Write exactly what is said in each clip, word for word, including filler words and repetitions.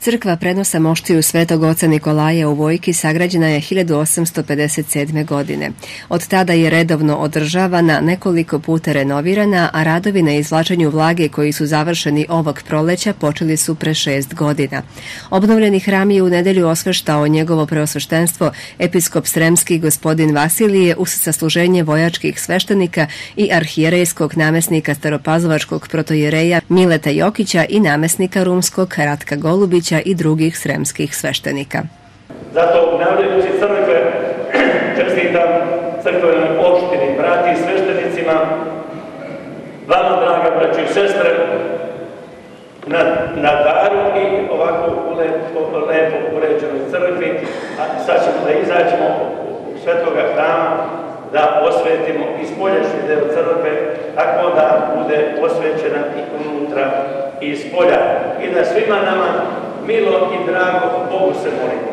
Crkva prenosa moštiju Svetog oca Nikolaja u Vojki sagrađena je hiljadu osamsto pedeset sedme. godine. Od tada je redovno održavana, nekoliko puta renovirana, a radovi na izvlačenju vlage koji su završeni ovog proleća počeli su pre šest godina. Obnovljeni hram je u nedelju osveštao njegovo preosveštenstvo episkop Sremski gospodin Vasilije uz sasluženje vojačkih sveštenika i arhijerejskog namesnika staropazovačkog protojereja Mileta Jokića i namesnika rumskog Ratka Golubića i drugih sremskih sveštenika. Zato obnavljajući crkve čestitam crkvenoj opštini, brati i sveštenicima, vama, draga braći i sestre, na, na daru i ovako lepo, lepo uređenoj crkvi. A sad ćemo da izađemo u svetoga hrama, da osvetimo i spoljašnji deo crkve, tako da bude osvećena i unutra i spolja. I da svima nama milo i drago Bogu se molimo.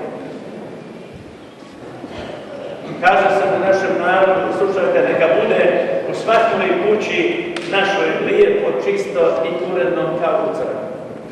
Kaže se na našem narodu, slušajte, neka bude u svakoj kući našoj lijepo, čisto i uredno kao u crkvi.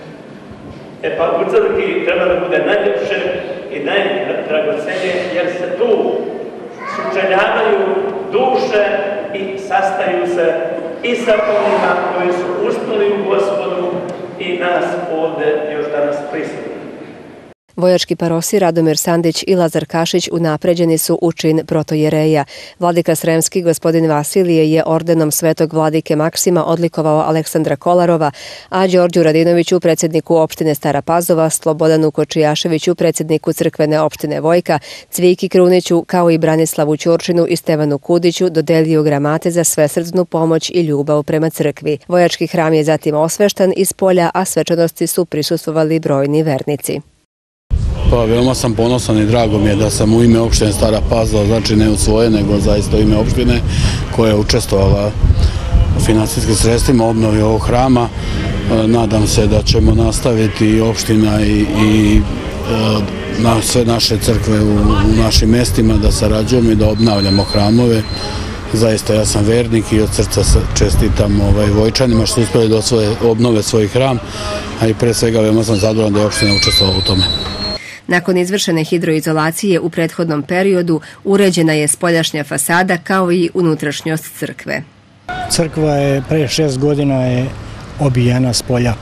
E pa u crkvi treba da bude najljepše i najdragocenije, jer se tu sučeljavaju duše i sastaju se i sa onima koji su uspeli u Gospodu i nas ovde još danas prisutni. Vojački parosi Radomir Sandić i Lazar Kašić unapređeni su u čin protojereja. Vladika Sremski gospodin Vasilije je ordenom svetog vladike Maksima odlikovao Aleksandra Kolarova, a Đorđu Radinoviću, predsjedniku opštine Stara Pazova, Slobodanu Kočijaševiću, predsjedniku crkvene opštine Vojka, Cviki Kruniću, kao i Branislavu Ćurčinu i Stevanu Kudiću dodelio gramate za svesrdnu pomoć i ljubav prema crkvi. Vojački hram je zatim osveštan iz polja, a svečanosti su prisustvovali brojni vernici. Pa veoma sam ponosan i drago mi je da sam u ime opštine Stara Pazova, znači ne u svoje, nego zaista u ime opštine koja je učestvovala u finansijskim sredstvima obnovi ovog hrama. Nadam se da ćemo nastaviti i opština i, i na sve naše crkve u, u našim mestima da sarađujemo i da obnavljamo hramove. Zaista ja sam vernik i od srca čestitam ovaj, Vojčanima što su uspjeli da osvoje, obnove svoj hram, a i pre svega veoma sam zadovoljan da je opština učestvovala u tome. Nakon izvršene hidroizolacije u prethodnom periodu uređena je spoljašnja fasada kao i unutrašnjost crkve. Crkva je pre šest godina je obijena s polja.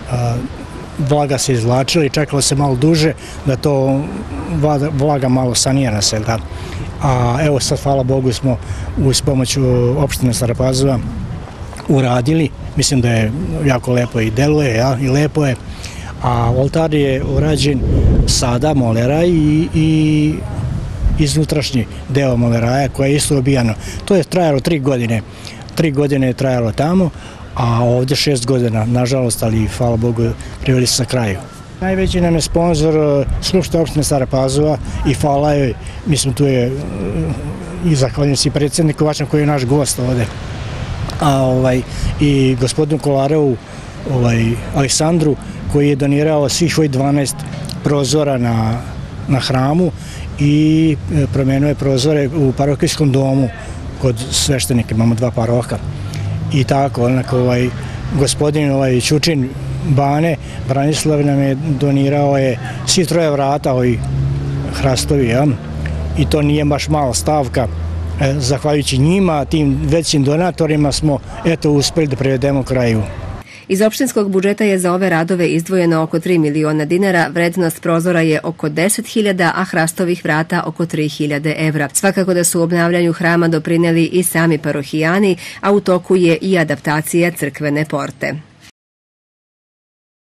Vlaga se izvlačila i čekalo se malo duže da to vlaga malo sanira se. Da. A evo sad, hvala Bogu, smo uz pomoć opštine Stara Pazova uradili. Mislim da je jako lepo i deluje, ja, i lepo je. A oltar je urađen sada molera i, i iznutrašnji deo moleraja koje je isto obijano. To je trajalo tri godine. Tri godine je trajalo tamo, a ovdje šest godina, nažalost, ali hvala Bogu, priveli se sa kraju. Najveći nam je sponsor Skupština opštine Stara Pazova i hvala joj, mislim tu je i zahvaljujem se i predsjedniku vašem koji je naš gost ovdje. A ovaj, i gospodinu Kolarevu, ovaj, Aleksandru, koji je donirao svih svojih dvanaest prozora na, na hramu i promenio je prozore u parohijskom domu kod sveštenika, imamo dva paroha. I tako, onako, ovaj, gospodin ovaj, Ćučin Bane, Branislav nam je donirao je svi troje vrata, ovi hrastovi, ja? I to nije baš mala stavka. E, zahvaljujući njima, tim većim donatorima smo eto uspeli da privedemo kraju. Iz opštinskog budžeta je za ove radove izdvojeno oko tri miliona dinara, vrednost prozora je oko deset hiljada, a hrastovih vrata oko tri hiljade evra. Svakako da su u obnavljanju hrama doprineli i sami parohijani, a u toku je i adaptacija crkvene porte.